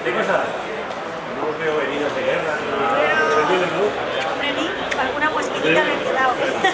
¿Qué cosa? No veo heridos de guerra. Hombre, ni alguna muesquita me he quedado.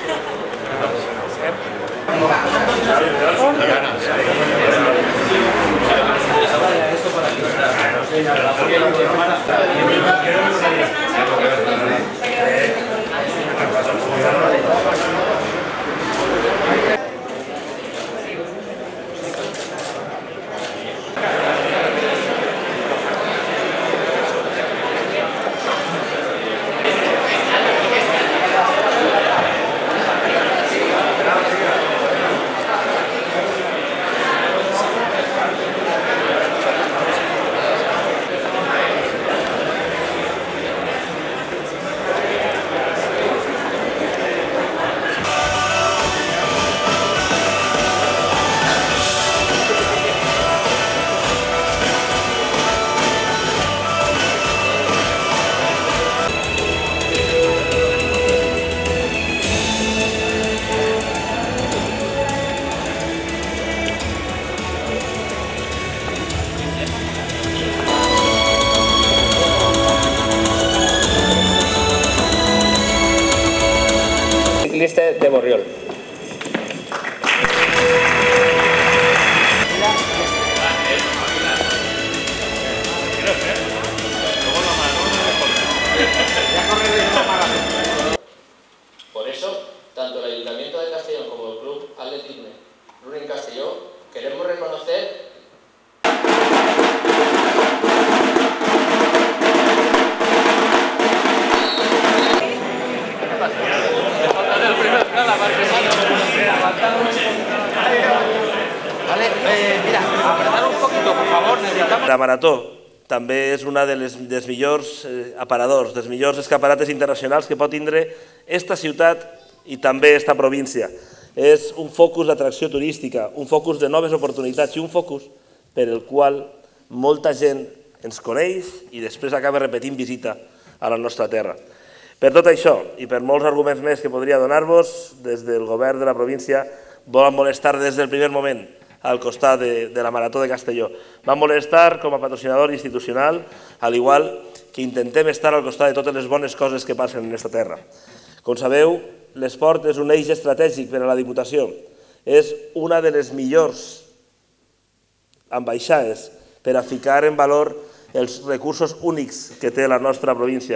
Ciclista de Borriol. Por eso, tanto el Ayuntamiento de Castellón como el Club Atletisme Running Castelló queremos reconocer La marató també és una dels millors aparadors, dels millors escaparates internacionals que pot tindre esta ciutat i també esta província. És un focus d'atracció turística, un focus de noves oportunitats i un focus per el qual molta gent ens coneix i després acaba repetint visita a la nostra terra. Per tot això i per molts arguments més que podria donar-vos, des del govern de la província volen estar des del primer moment al costat de la Marató de Castelló. Vam voler estar com a patrocinador institucional, al igual que intentem estar al costat de totes les bones coses que passen en aquesta terra. Com sabeu, l'esport és un eix estratègic per a la Diputació. És una de les millors ambaixades per a ficar en valor els recursos únics que té la nostra província.